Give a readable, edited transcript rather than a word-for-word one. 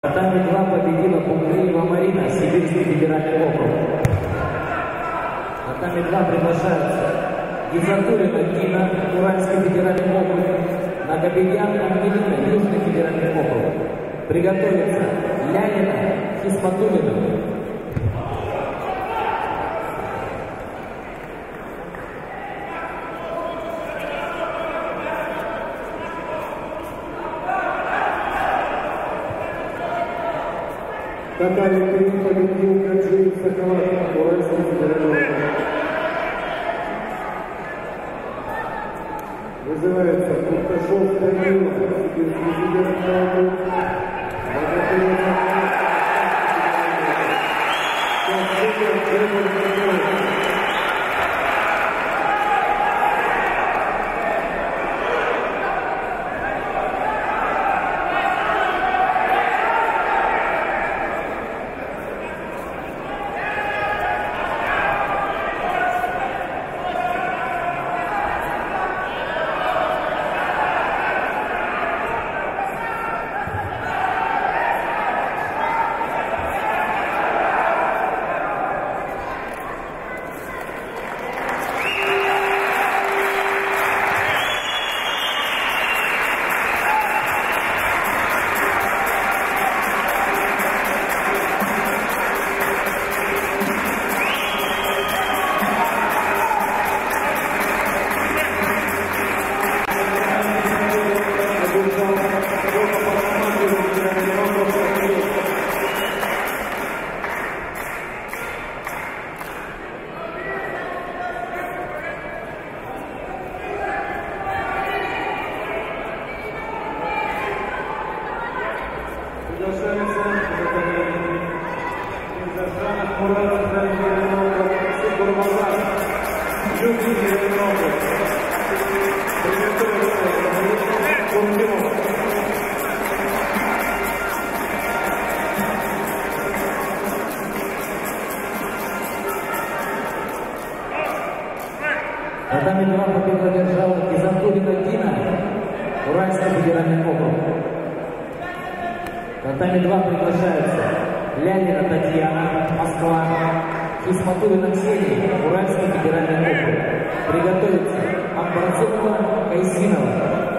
Татами 2 победила Букреева Марина, Сибирский федеральный округ. Татами 2 приглашаются Гизатуллина Дина, Уральский федеральный округ, Нагобедян Ангелина, Южный федеральный округ. Приготовиться Лянина, Хисматуллина. Татами 3 победил Гаджиев Соколов, Уральский федеральный округ. Вызывается Курташов Данила, Сибирский федеральный округ. Татами 2 победу одержала Гизатуллина Дина, Уральский федеральный округ. Татами 2 приглашаются Лянина Татьяна, Москва, Хисматуллина Ксения, Уральский федеральный округ. Приготовиться Амбарцова Кайсинова.